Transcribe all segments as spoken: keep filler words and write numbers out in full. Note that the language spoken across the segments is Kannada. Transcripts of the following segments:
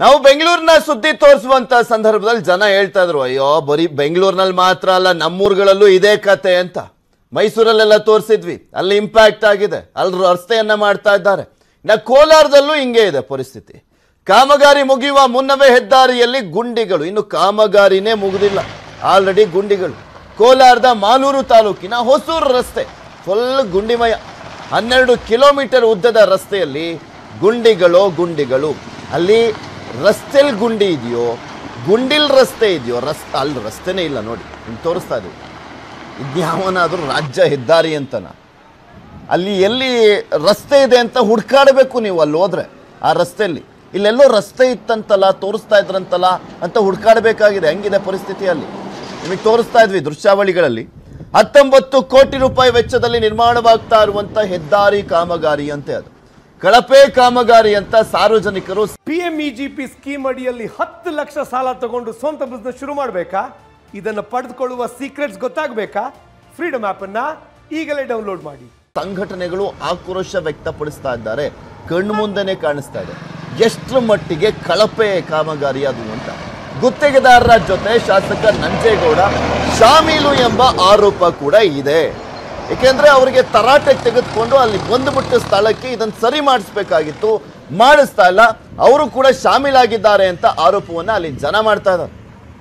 ನಾವು ಬೆಂಗಳೂರಿನ ಸುದ್ದಿ ತೋರಿಸುವಂತ ಸಂದರ್ಭದಲ್ಲಿ ಜನ ಹೇಳ್ತಾ ಇದ್ರು, ಅಯ್ಯೋ ಬರೀ ಬೆಂಗಳೂರಿನಲ್ಲಿ ಮಾತ್ರ ಅಲ್ಲ ನಮ್ಮೂರುಗಳಲ್ಲೂ ಇದೇ ಕತೆ ಅಂತ. ಮೈಸೂರಲ್ಲೆಲ್ಲ ತೋರಿಸಿದ್ವಿ, ಅಲ್ಲಿ ಇಂಪ್ಯಾಕ್ಟ್ ಆಗಿದೆ, ಅಲ್ಲಿ ರಸ್ತೆಯನ್ನ ಮಾಡ್ತಾ ಇದ್ದಾರೆ. ನಾ ಕೋಲಾರದಲ್ಲೂ ಹಿಂಗೆ ಇದೆ ಪರಿಸ್ಥಿತಿ. ಕಾಮಗಾರಿ ಮುಗಿಯುವ ಮುನ್ನವೇ ಹೆದ್ದಾರಿಯಲ್ಲಿ ಗುಂಡಿಗಳು, ಇನ್ನು ಕಾಮಗಾರಿನೇ ಮುಗಿದಿಲ್ಲ, ಆಲ್ರೆಡಿ ಗುಂಡಿಗಳು. ಕೋಲಾರದ ಮಾಲೂರು ತಾಲೂಕಿನ ಹೊಸೂರು ರಸ್ತೆ ಫುಲ್ ಗುಂಡಿಮಯ. ಹನ್ನೆರಡು ಕಿಲೋಮೀಟರ್ ಉದ್ದದ ರಸ್ತೆಯಲ್ಲಿ ಗುಂಡಿಗಳು ಗುಂಡಿಗಳು ಅಲ್ಲಿ ರಸ್ತೆಲ್ ಗುಂಡಿ ಇದೆಯೋ, ಗುಂಡಿಲ್ ರಸ್ತೆ ಇದೆಯೋ, ರಸ್ತೆ ಅಲ್ಲಿ ರಸ್ತೆನೇ ಇಲ್ಲ ನೋಡಿ, ನಿಮ್ಗೆ ತೋರಿಸ್ತಾ ಇದ್ದೀವಿ. ಇದ್ಯಾವನಾದರೂ ರಾಜ್ಯ ಹೆದ್ದಾರಿ ಅಂತನ? ಅಲ್ಲಿ ಎಲ್ಲಿ ರಸ್ತೆ ಇದೆ ಅಂತ ಹುಡ್ಕಾಡಬೇಕು ನೀವು. ಅಲ್ಲಿ ಹೋದ್ರೆ ಆ ರಸ್ತೆಯಲ್ಲಿ ಇಲ್ಲೆಲ್ಲೋ ರಸ್ತೆ ಇತ್ತಂತಲ್ಲ, ತೋರಿಸ್ತಾ ಇದ್ರಂತಲ್ಲ ಅಂತ ಹುಡ್ಕಾಡಬೇಕಾಗಿದೆ. ಹಂಗಿದೆ ಪರಿಸ್ಥಿತಿ ಅಲ್ಲಿ. ನಿಮಗೆ ತೋರಿಸ್ತಾ ಇದ್ವಿ ದೃಶ್ಯಾವಳಿಗಳಲ್ಲಿ. ಹತ್ತೊಂಬತ್ತು ಕೋಟಿ ರೂಪಾಯಿ ವೆಚ್ಚದಲ್ಲಿ ನಿರ್ಮಾಣವಾಗ್ತಾ ಇರುವಂತ ಹೆದ್ದಾರಿ ಕಾಮಗಾರಿ ಅಂತೆ. ಅದು ಕಳಪೆ ಕಾಮಗಾರಿ ಅಂತ ಸಾರ್ವಜನಿಕರು. ಪಿಎಂಇಜಿಪಿ ಸ್ಕೀಮ್ ಅಡಿಯಲ್ಲಿ ಹತ್ತು ಲಕ್ಷ ಸಾಲ ತಗೊಂಡು ಸ್ವಂತ ಬಿಸ್ನೆಸ್ ಶುರು ಮಾಡಬೇಕಾ? ಇದನ್ನು ಪಡೆದುಕೊಳ್ಳುವ ಸೀಕ್ರೆಟ್ಸ್ ಗೊತ್ತಾಗಬೇಕಾ? ಫ್ರೀಡಮ್ ಆಪ್ ಅನ್ನ ಈಗಲೇ ಡೌನ್ಲೋಡ್ ಮಾಡಿ. ಸಂಘಟನೆಗಳು ಆಕ್ರೋಶ ವ್ಯಕ್ತಪಡಿಸ್ತಾ ಇದ್ದಾರೆ. ಕಣ್ಣು ಮುಂದೆನೆ ಕಾಣಿಸ್ತಾ ಇದೆ ಎಷ್ಟರ ಮಟ್ಟಿಗೆ ಕಳಪೆ ಕಾಮಗಾರಿ ಅದು ಅಂತ. ಗುತ್ತಿಗೆದಾರರ ಜೊತೆ ಶಾಸಕ ನಂಜೇಗೌಡ ಶಾಮೀಲು ಎಂಬ ಆರೋಪ ಕೂಡ ಇದೆ. ಏಕೆಂದ್ರೆ ಅವರಿಗೆ ತರಾಟೆಗೆ ತೆಗೆದುಕೊಂಡು ಅಲ್ಲಿ ಬಂದುಬಿಟ್ಟ ಸ್ಥಳಕ್ಕೆ ಇದನ್ನು ಸರಿ ಮಾಡಿಸ್ಬೇಕಾಗಿತ್ತು, ಮಾಡಿಸ್ತಾ ಇಲ್ಲ, ಅವರು ಕೂಡ ಶಾಮೀಲಾಗಿದ್ದಾರೆ ಅಂತ ಆರೋಪವನ್ನ ಅಲ್ಲಿ ಜನ ಮಾಡ್ತಾ ಇದ್ದಾರೆ.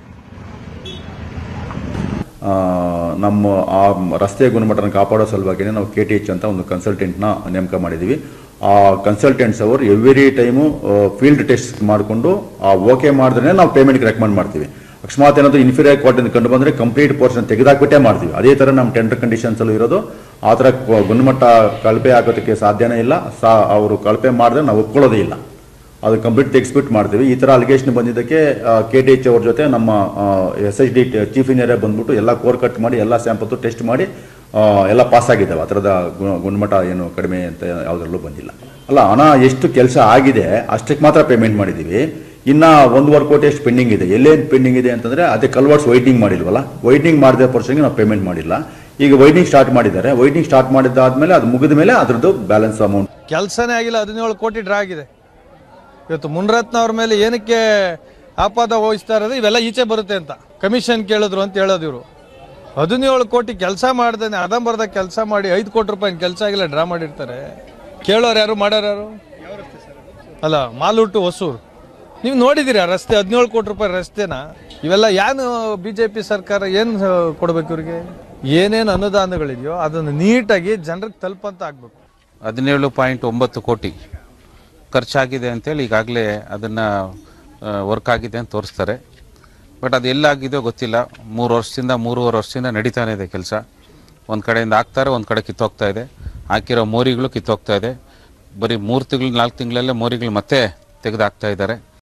ನಮ್ಮ ಆ ರಸ್ತೆ ಗುಣಮಟ್ಟನ ಕಾಪಾಡೋ ಸಲುವಾಗಿನೇ ನಾವು ಕೆ ಟಿ ಎಚ್ ಅಂತ ಒಂದು ಕನ್ಸಲ್ಟೆಂಟ್ನ ನೇಮಕ ಮಾಡಿದ್ದೀವಿ. ಆ ಕನ್ಸಲ್ಟೆಂಟ್ಸ್ ಅವರು ಎವ್ರಿ ಟೈಮು ಫೀಲ್ಡ್ ಟೆಸ್ಟ್ ಮಾಡಿಕೊಂಡು ಆ ಓಕೆ ಮಾಡಿದ್ರೆ ನಾವು ಪೇಮೆಂಟ್ಗೆ ರೆಕಮೆಂಡ್ ಮಾಡ್ತೀವಿ. ಅಕಸ್ಮಾತ್ ಏನಾದರೂ ಇನ್ಫೀರಿಯರ್ ಕ್ವಾಲಿಟಿ ಕಂಡು ಬಂದರೆ ಕಂಪ್ಲೀಟ್ ಪೋರ್ಷನ್ ತೆಗೆದಾಕ್ಬಿಟ್ಟೇ ಮಾಡ್ತೀವಿ. ಅದೇ ಥರ ನಮ್ಮ ಟೆಂಡರ್ ಕಂಡೀಷನ್ಸಲ್ಲೂ ಇರೋದು. ಆ ಥರ ಗುಣಮಟ್ಟ ಕಳಪೆ ಆಗೋದಕ್ಕೆ ಸಾಧ್ಯನೇ ಇಲ್ಲ. ಸಾ ಅವರು ಕಳಪೆ ಮಾಡಿದ್ರೆ ನಾವು ಒಪ್ಕೊಳ್ಳೋದೇ ಇಲ್ಲ, ಅದು ಕಂಪ್ಲೀಟ್ ತೆಗೆಸ್ಬಿಟ್ಟು ಮಾಡ್ತೀವಿ. ಈ ಥರ ಅಲಿಗೇಷನ್ ಬಂದಿದ್ದಕ್ಕೆ ಕೆ ಟಿ ಎಚ್ ಅವ್ರ ಜೊತೆ ನಮ್ಮ S H D chief engineer ಬಂದ್ಬಿಟ್ಟು ಎಲ್ಲ ಕೋರ್ ಕಟ್ ಮಾಡಿ ಎಲ್ಲ ಸ್ಯಾಂಪಲ್ ಟೆಸ್ಟ್ ಮಾಡಿ ಎಲ್ಲ ಪಾಸ್ ಆಗಿದ್ದಾವೆ. ಆ ಥರದ ಗುಣಮಟ್ಟ ಏನು ಕಡಿಮೆ ಅಂತ ಯಾವುದರಲ್ಲೂ ಬಂದಿಲ್ಲ. ಅಲ್ಲ, ಹಣ ಎಷ್ಟು ಕೆಲಸ ಆಗಿದೆ ಅಷ್ಟಕ್ಕೆ ಮಾತ್ರ ಪೇಮೆಂಟ್ ಮಾಡಿದ್ದೀವಿ. ಇನ್ನು ಒಂದೂವರೆ ಕೋಟಿ ಎಷ್ಟು ಪೆಂಡಿಂಗ್ ಇದೆ. ಎಲ್ಲೇನು ಪೆಂಡಿಂಗ್ ಇದೆ ಅಂತಂದರೆ ಅದೇ ಕಲ್ವರ್ಟ್ಸ್ ವೈಟಿಂಗ್ ಮಾಡಿಲ್ವಲ್ಲ, ವೈಟಿಂಗ್ ಮಾಡಿದ ಪರ್ಸನ್ಗೆ ನಾವು ಪೇಮೆಂಟ್ ಮಾಡಿಲ್ಲ. ಈಗ ವೈಟಿಂಗ್ ಸ್ಟಾರ್ಟ್ ಮಾಡಿದ್ದಾರೆ. ವೈಟಿಂಗ್ ಸ್ಟಾರ್ಟ್ ಮಾಡಿದ್ದಾದ್ಮೇಲೆ ಅದು ಮುಗಿದ ಮೇಲೆ ಅದರದ್ದು ಬ್ಯಾಲೆನ್ಸ್ ಅಮೌಂಟ್ ಕೆಲಸನೇ ಆಗಿಲ್ಲ. ಹದಿನೇಳು ಕೋಟಿ ಡ್ರಾ ಆಗಿದೆ. ಇವತ್ತು ಮುನ್ರತ್ನ ಅವ್ರ ಮೇಲೆ ಏನಕ್ಕೆ ಆಪಾದ ವಹಿಸ್ತಾ ಇರೋದು, ಇವೆಲ್ಲ ಈಚೆ ಬರುತ್ತೆ ಅಂತ ಕಮಿಷನ್ ಕೇಳಿದ್ರು ಅಂತ ಹೇಳೋದು ಇವರು. ಹದಿನೇಳು ಕೋಟಿ ಕೆಲಸ ಮಾಡ್ದೇನೆ ಅದಂಬರ್ದ ಕೆಲಸ ಮಾಡಿ ಐದು ಕೋಟಿ ರೂಪಾಯಿ ಕೆಲಸ ಆಗಿಲ್ಲ ಡ್ರಾ ಮಾಡಿರ್ತಾರೆ. ಕೇಳೋರು ಯಾರು, ಮಾಡೋರು ಯಾರು? ಅಲ್ಲ, ಮಾಲೂರು ಟು ಹೊಸೂರು ನೀವು ನೋಡಿದ್ದೀರಿ ಆ ರಸ್ತೆ, ಹದಿನೇಳು ಕೋಟಿ ರೂಪಾಯಿ ರಸ್ತೆನ. ಇವೆಲ್ಲ ಏನು ಬಿ ಜೆ ಪಿ ಸರ್ಕಾರ ಏನು ಕೊಡ್ಬೇಕು ಇವ್ರಿಗೆ? ಏನೇನು ಅನುದಾನಗಳಿದೆಯೋ ಅದನ್ನು ನೀಟಾಗಿ ಜನರಿಗೆ ತಲುಪಂತ ಆಗ್ಬೇಕು. ಹದಿನೇಳು ಪಾಯಿಂಟ್ ಒಂಬತ್ತು ಕೋಟಿ ಖರ್ಚಾಗಿದೆ ಅಂತೇಳಿ ಈಗಾಗಲೇ ಅದನ್ನು ವರ್ಕ್ ಆಗಿದೆ ಅಂತ ತೋರಿಸ್ತಾರೆ. ಬಟ್ ಅದು ಎಲ್ಲಾಗಿದೆಯೋ ಗೊತ್ತಿಲ್ಲ. ಮೂರು ವರ್ಷದಿಂದ ಮೂರುವರೆ ವರ್ಷದಿಂದ ನಡೀತಾನೆ ಇದೆ ಕೆಲಸ. ಒಂದು ಕಡೆಯಿಂದ ಹಾಕ್ತಾರೆ, ಒಂದು ಕಡೆ ಕಿತ್ತೋಗ್ತಾ ಇದೆ. ಹಾಕಿರೋ ಮೋರಿಗಳು ಕಿತ್ತೋಗ್ತಾ ಇದೆ. ಬರೀ ಮೂರು ತಿಂಗಳು ನಾಲ್ಕು ತಿಂಗಳಲ್ಲೇ ಮೋರಿಗಳು ಮತ್ತೆ ತೆಗೆದು ಹಾಕ್ತಾ ಇದ್ದಾರೆ.